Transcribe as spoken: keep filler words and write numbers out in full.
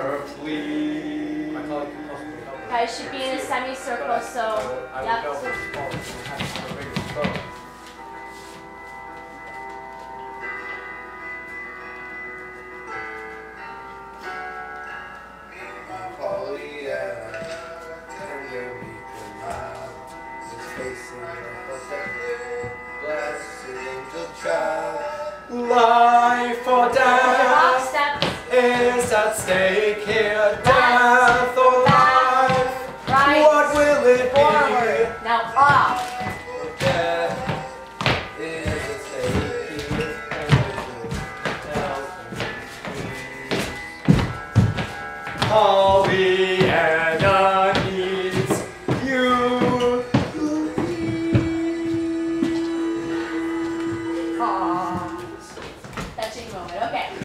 please. Okay, it should be in a semicircle, so yep. Life or death is at stake here. Death or life, right. What will it Forward. be? Now up. Death is at stake here. All